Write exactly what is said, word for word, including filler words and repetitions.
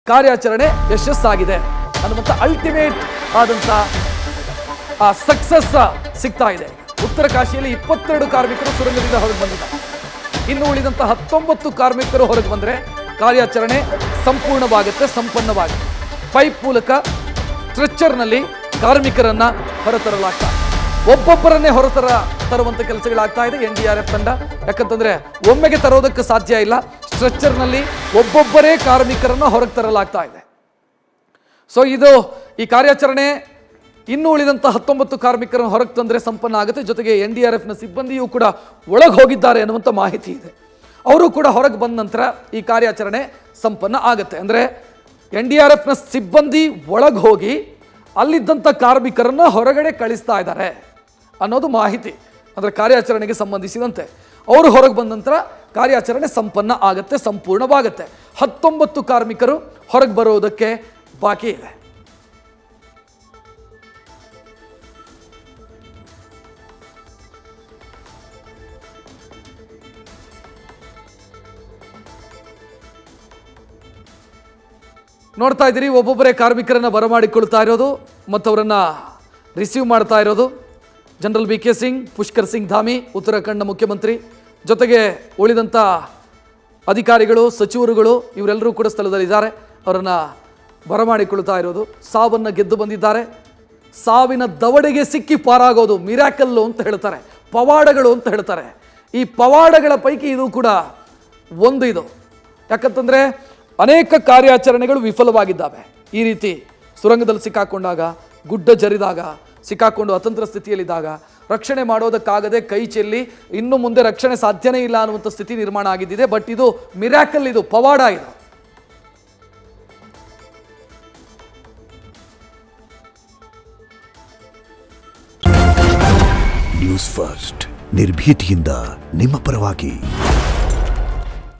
ಕಾರ್ಯಾಚರಣೆ ಯಶಸ್ಸಾಗಿದೆ ಅನ್ನುವಂಥ ಅಲ್ಟಿಮೇಟ್ ಆದಂಥ ಆ ಸಕ್ಸಸ್ ಸಿಗ್ತಾ ಇದೆ. ಉತ್ತರ ಕಾಶಿಯಲ್ಲಿ ಇಪ್ಪತ್ತೆರಡು ಕಾರ್ಮಿಕರು ಸುರಂಗದಿಂದ ಹೊರಗೆ ಬಂದಿದ್ದಾರೆ. ಇನ್ನು ಉಳಿದಂಥ ಹತ್ತೊಂಬತ್ತು ಕಾರ್ಮಿಕರು ಹೊರಗೆ ಬಂದರೆ ಕಾರ್ಯಾಚರಣೆ ಸಂಪೂರ್ಣವಾಗುತ್ತೆ, ಸಂಪನ್ನವಾಗುತ್ತೆ. ಪೈಪ್ ಮೂಲಕ ಸ್ಟ್ರೆಚ್ಚರ್ನಲ್ಲಿ ಕಾರ್ಮಿಕರನ್ನ ಹೊರತರಲಾಗ್ತಾ ಇದೆ. ಒಬ್ಬೊಬ್ಬರನ್ನೇ ಹೊರತರ ತರುವಂಥ ಕೆಲಸಗಳಾಗ್ತಾ ಇದೆ ಎನ್ ಡಿ ಆರ್ ಎಫ್ ತಂಡ. ಯಾಕಂತಂದ್ರೆ ಒಮ್ಮೆಗೆ ತರೋದಕ್ಕೆ ಸಾಧ್ಯ ಇಲ್ಲ. ಸ್ಟ್ರೆಚ್ಚರ್ನಲ್ಲಿ ಒಬ್ಬೊಬ್ಬರೇ ಕಾರ್ಮಿಕರನ್ನ ಹೊರಗೆ ತರಲಾಗ್ತಾ ಇದೆ. ಸೊ ಇದು ಈ ಕಾರ್ಯಾಚರಣೆ ಇನ್ನು ಉಳಿದಂಥ ಹತ್ತೊಂಬತ್ತು ಕಾರ್ಮಿಕರನ್ನು ಹೊರಗೆ ತಂದರೆ ಸಂಪನ್ನ ಆಗುತ್ತೆ. ಜೊತೆಗೆ ಎನ್ ಡಿ ಆರ್ ಎಫ್ನ ಸಿಬ್ಬಂದಿಯೂ ಕೂಡ ಒಳಗೆ ಹೋಗಿದ್ದಾರೆ ಅನ್ನುವಂಥ ಮಾಹಿತಿ ಇದೆ. ಅವರು ಕೂಡ ಹೊರಗೆ ಬಂದ ನಂತರ ಈ ಕಾರ್ಯಾಚರಣೆ ಸಂಪನ್ನ ಆಗುತ್ತೆ. ಅಂದರೆ ಎನ್ ಡಿ ಆರ್ ಎಫ್ನ ಸಿಬ್ಬಂದಿ ಒಳಗೆ ಹೋಗಿ ಅಲ್ಲಿದ್ದಂಥ ಕಾರ್ಮಿಕರನ್ನು ಹೊರಗಡೆ ಕಳಿಸ್ತಾ ಇದ್ದಾರೆ ಅನ್ನೋದು ಮಾಹಿತಿ. ಅಂದರೆ ಕಾರ್ಯಾಚರಣೆಗೆ ಸಂಬಂಧಿಸಿದಂತೆ ಅವರು ಹೊರಗೆ ಬಂದ ನಂತರ ಕಾರ್ಯಾಚರಣೆ ಸಂಪನ್ನ ಆಗುತ್ತೆ, ಸಂಪೂರ್ಣವಾಗುತ್ತೆ. ಹತ್ತೊಂಬತ್ತು ಕಾರ್ಮಿಕರು ಹೊರಗೆ ಬರೋದಕ್ಕೆ ಬಾಕಿ ಇದೆ. ನೋಡ್ತಾ ಇದ್ದೀರಿ, ಒಬ್ಬೊಬ್ಬರೇ ಕಾರ್ಮಿಕರನ್ನ ಬರಮಾಡಿಕೊಳ್ತಾ ಇರೋದು ಮತ್ತು ಅವರನ್ನ ರಿಸೀವ್ ಮಾಡ್ತಾ ಇರೋದು. General V K Singh, Pushkar Singh Dhami, ಉತ್ತರಾಖಂಡ್ನ ಮುಖ್ಯಮಂತ್ರಿ, ಜೊತೆಗೆ ಉಳಿದಂಥ ಅಧಿಕಾರಿಗಳು, ಸಚಿವರುಗಳು ಇವರೆಲ್ಲರೂ ಕೂಡ ಸ್ಥಳದಲ್ಲಿದ್ದಾರೆ. ಅವರನ್ನು ಬರಮಾಡಿಕೊಳ್ತಾ ಇರೋದು. ಸಾವನ್ನು ಗೆದ್ದು ಬಂದಿದ್ದಾರೆ. ಸಾವಿನ ದವಡೆಗೆ ಸಿಕ್ಕಿ ಪಾರಾಗೋದು ಮಿರಾಕಲ್ಲು ಅಂತ ಹೇಳ್ತಾರೆ, ಪವಾಡಗಳು ಅಂತ ಹೇಳ್ತಾರೆ. ಈ ಪವಾಡಗಳ ಪೈಕಿ ಇದು ಕೂಡ ಒಂದು. ಇದು ಯಾಕಂತಂದರೆ ಅನೇಕ ಕಾರ್ಯಾಚರಣೆಗಳು ವಿಫಲವಾಗಿದ್ದಾವೆ. ಈ ರೀತಿ ಸುರಂಗದಲ್ಲಿ ಸಿಕ್ಕಾಕೊಂಡಾಗ, ಗುಡ್ಡ ಜರಿದಾಗ, ಸಿಕ್ಕಾಕೊಂಡು ಅತಂತ್ರ ಸ್ಥಿತಿಯಲ್ಲಿದ್ದಾಗ ರಕ್ಷಣೆ ಮಾಡೋದಕ್ಕಾಗದೆ ಕೈ ಚೆಲ್ಲಿ ಇನ್ನು ಮುಂದೆ ರಕ್ಷಣೆ ಸಾಧ್ಯನೇ ಇಲ್ಲ ಅನ್ನುವಂಥ ಸ್ಥಿತಿ ನಿರ್ಮಾಣ ಆಗಿದ್ದಿದೆ. ಬಟ್ ಇದು ಮಿರಾಕಲ್, ಇದು ಪವಾಡ. ಇದು ನ್ಯೂಸ್ ಫಸ್ಟ್, ನಿರ್ಭೀತಿಯಿಂದ ನಿಮ್ಮ ಪರವಾಗಿ.